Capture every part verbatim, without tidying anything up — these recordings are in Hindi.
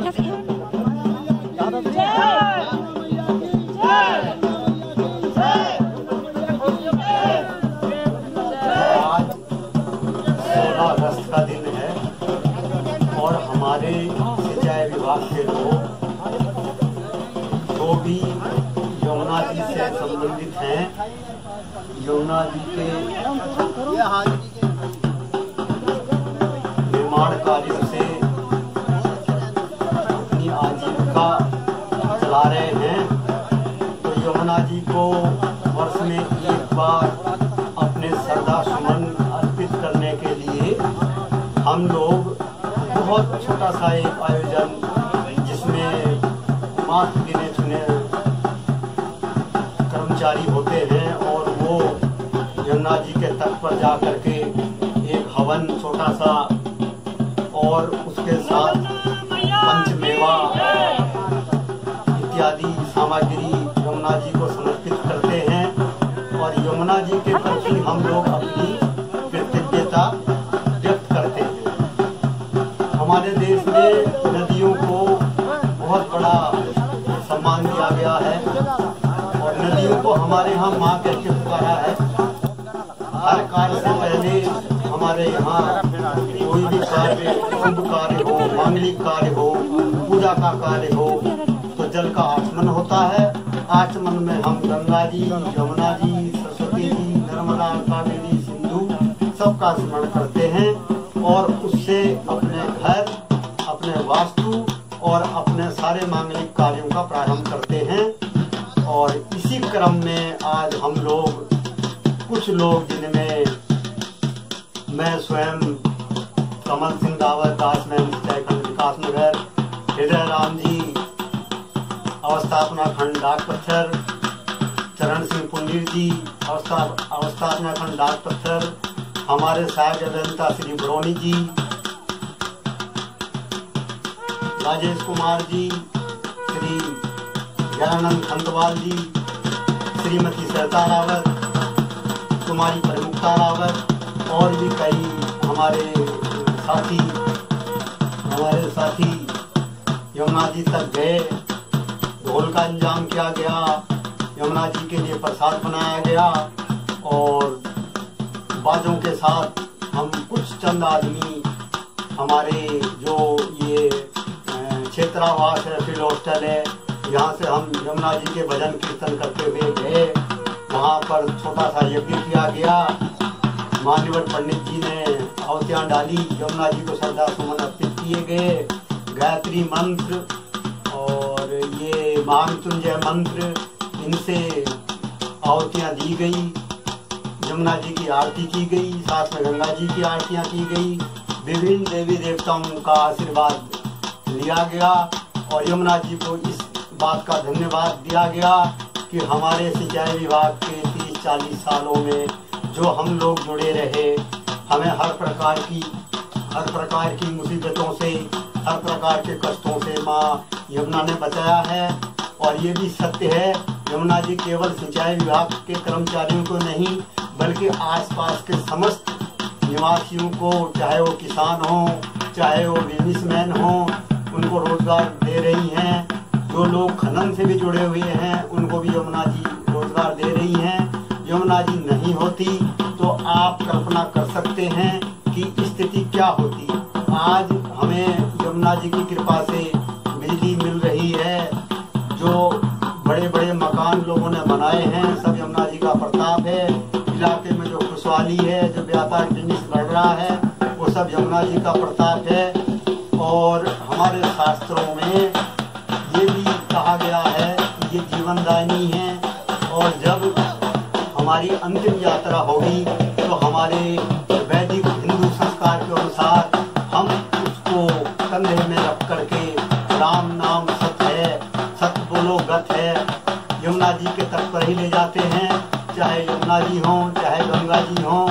सोलह अगस्त का दिन है और हमारे सिंचाई विभाग के लोग जो भी यमुना जी से संबंधित हैं, यमुना जी के निर्माण कार्यों से अपनी आजीविका चला रहे हैं, तो यमुना जी को वर्ष में एक बार अपने श्रद्धा सुमन अर्पित करने के लिए हम लोग बहुत छोटा सा एक आयोजन, जिसमें मात्र गिने चुने कर्मचारी होते हैं और वो यमुना जी के तट पर जा करके एक हवन छोटा सा और उसके साथ पंचमेवा इत्यादि सामग्री यमुना जी को समर्पित करते हैं और यमुना जी के प्रति हम लोग अपनी कृतज्ञता व्यक्त करते हैं। हमारे देश में नदियों को बहुत बड़ा सम्मान दिया गया है और नदियों को हमारे यहाँ माँ कह के पुकारा है। हर कार्य से पहले हमारे यहाँ कोई भी कार्य, शुभ कार्य हो, मांगलिक कार्य हो, पूजा का कार्य हो, तो जल का आचमन होता है। आचमन में हम गंगा जी, यमुना जी, सरस्वती जी, नर्मदा, कावेरी, सिंधु सबका स्मरण करते हैं और उससे अपने घर, अपने वास्तु और अपने सारे मांगलिक कार्यों का प्रारंभ करते हैं। और इसी क्रम में आज हम लोग कुछ लोग, जिनमें मैं स्वयं कमल सिंह दावत, दास में खंड विकास नगर, हृदय राम जी अवस्थापना खंड डाक पत्थर, चरण सिंह पुंडीर जी अवस्था अवस्थापना खंड डाक पत्थर, हमारे साहब अभियंता श्री बरौनी जी, राजेश कुमार जी, श्री ज्ञानानंद खंडवाल जी, श्रीमती सरिता रावत, कुमारी प्रमुखता रावत और भी कई हमारे साथी हमारे साथी यमुना जी तक गए। ढोल का इंतजाम किया गया, यमुना जी के लिए प्रसाद बनाया गया और बाजों के साथ हम कुछ चंद आदमी, हमारे जो ये क्षेत्रावास है, फील्ड हॉस्टल है, यहाँ से हम यमुना जी के भजन कीर्तन करते हुए गए। वहाँ पर छोटा सा यज्ञ किया गया। मान्यवर पंडित जी ने आहुतियाँ डाली, यमुना जी को श्रद्धा सुमन अर्पित किए गए। गायत्री मंत्र और ये महामृत्युंजय मंत्र, इनसे आहुतियाँ दी गई। यमुना जी की आरती की गई, साथ में गंगा जी की आरतियाँ की गई। विभिन्न देवी देवताओं का आशीर्वाद लिया गया और यमुना जी को इस बात का धन्यवाद दिया गया कि हमारे सिंचाई विभाग के तीस चालीस सालों में जो हम लोग जुड़े रहे, हमें हर प्रकार की हर प्रकार की मुसीबतों से, हर प्रकार के कष्टों से माँ यमुना ने बचाया है। और ये भी सत्य है, यमुना जी केवल सिंचाई विभाग के कर्मचारियों को नहीं, बल्कि आसपास के समस्त निवासियों को, चाहे वो किसान हो, चाहे वो बिजनेसमैन हो, उनको रोजगार दे रही हैं। जो लोग खनन से भी जुड़े हुए हैं, उनको भी यमुना जी रोजगार दे रही हैं। यमुना जी नहीं होती तो आप कल्पना कर सकते हैं कि स्थिति क्या होती। आज हमें यमुना जी की कृपा से बिजली मिल रही है, जो बड़े बड़े मकान लोगों ने बनाए हैं, सब यमुना जी का प्रताप है। इलाके में जो खुशहाली है, जो व्यापार बिजनेस बढ़ रहा है, वो सब यमुना जी का प्रताप है। और हमारे शास्त्रों में ये भी कहा गया है कि ये जीवनदायिनी है और जब हमारी अंतिम यात्रा होगी तो हमारे वैदिक हिंदू संस्कार के अनुसार हम उसको कंधे में रख करके राम नाम सत्य है, सत्य बोलो गत है, यमुना जी के तट पर ही ले जाते हैं। चाहे यमुना जी हों, चाहे गंगा जी हों,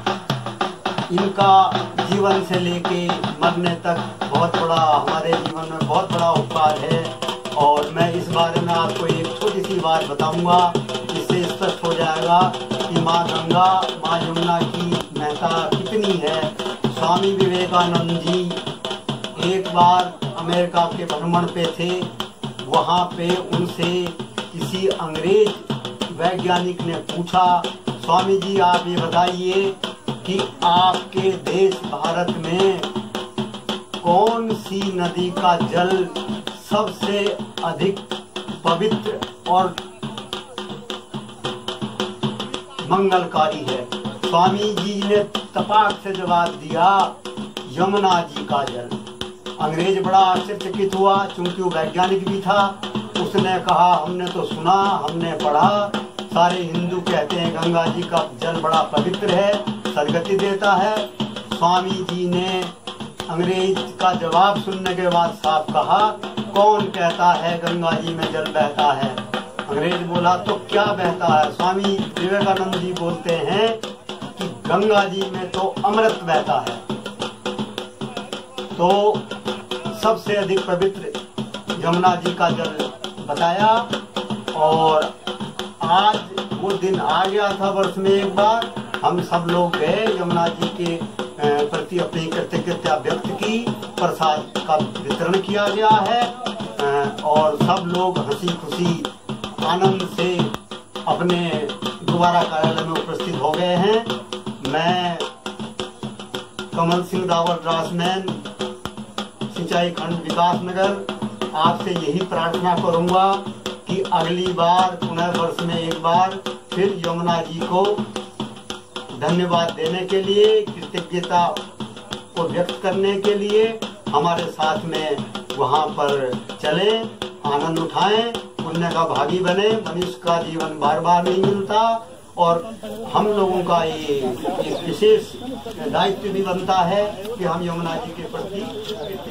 इनका जीवन से लेके मरने तक बहुत बड़ा, हमारे जीवन में बहुत बड़ा उपकार है। और मैं इस बारे में आपको एक छोटी सी बात बताऊंगा, जिससे स्पष्ट हो जाएगा कि माँ गंगा, माँ यमुना की महत्ता कितनी है। स्वामी विवेकानंद जी एक बार अमेरिका के भ्रमण पे थे, वहाँ पे उनसे किसी अंग्रेज वैज्ञानिक ने पूछा, स्वामी जी आप ये बताइए कि आपके देश भारत में कौन सी नदी का जल सबसे अधिक पवित्र और मंगलकारी है? स्वामी जी ने तपाक से जवाब दिया, यमुना जी का जल। अंग्रेज बड़ा आश्चर्यचकित हुआ, चूंकि वो वैज्ञानिक भी था। उसने कहा हमने तो सुना, हमने पढ़ा, सारे हिंदू कहते हैं गंगा जी का जल बड़ा पवित्र है, सदगति देता है। स्वामी जी ने अंग्रेज का जवाब सुनने के बाद साफ कहा, कौन कहता है गंगा जी में जल बहता है? अंग्रेज बोला तो क्या बहता है? स्वामी विवेकानंद जी बोलते हैं कि गंगा जी में तो अमृत बहता है। तो सबसे अधिक पवित्र यमुना जी का जल बताया। और आज वो दिन आ गया था, वर्ष में एक बार हम सब लोग गए, यमुना जी के प्रति अपनी कृतज्ञता व्यक्त की, प्रसाद का वितरण किया गया है और सब लोग हंसी खुशी आनंद से अपने दोबारा कार्यालय में उपस्थित हो गए हैं। मैं कमल सिंह रावत ड्रासमैन, सिंचाई खंड विकास नगर, आपसे यही प्रार्थना करूंगा कि अगली बार पुनः वर्ष में एक बार फिर यमुना जी को धन्यवाद देने के लिए, कृतज्ञता को व्यक्त करने के लिए हमारे साथ में वहां पर चलें, आनंद उठाएं, पुण्य का भागी बने। मनुष्य का जीवन बार बार नहीं मिलता और हम लोगों का ये एक विशेष दायित्व भी बनता है कि हम यमुना जी के प्रति